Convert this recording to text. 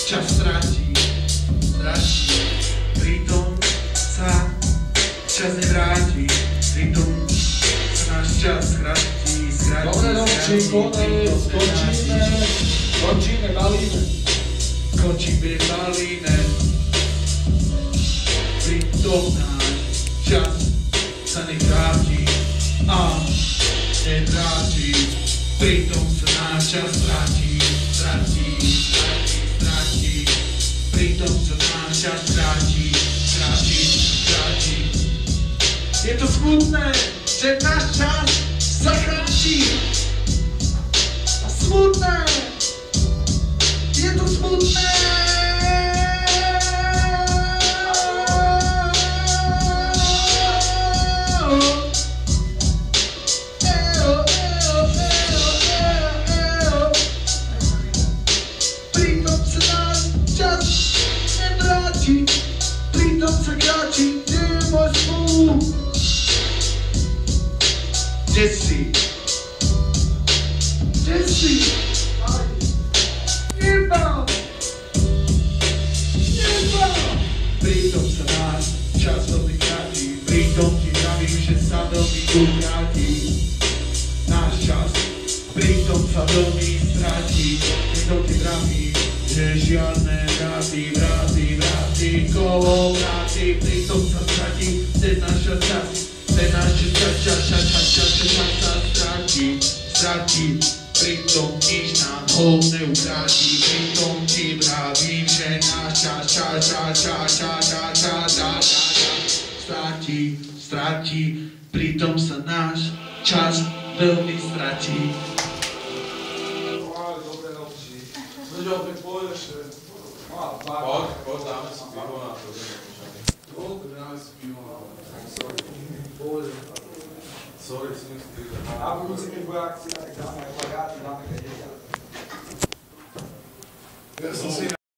čas stráti, pritom sa čas nevráti, pritom sa náš čas skráti. Dobre, Romči, konec, končíme, balíme. Končíme, balíme, pritom náš čas sa nevráti a nevráti, pritom sa náš čas stráti, pritom sa náš čas stráti. Je to smutné, že náš čas sa kráti. Smutné, je to smutné. Pritom sa náš čas nevráti, pritom sa kráti, kde je môj smúk? Kde si? Neba! Pritom sa náš čas veľmi kráti, pritom ti vravím, že sa veľmi ukráti. Náš čas, pritom sa veľmi stráti, pritom ti vravím, že žiadne vráty, kolovráty, pritom sa stráti, ten náš čas stráti, pritom nič nám ho neukráti, pritom ti vravím, že náš čas stráti, pritom sa náš čas veľmi stráti. Dobre, Romči. Veď opäť pôjdeš, že... Poď, dáme si pivo na to. Dobre, dáme si pivo na to. Sorry, si nestýle. A budúci, keď bude akcia, tak dáme aj plagáty, dáme keď jedia. Ja som si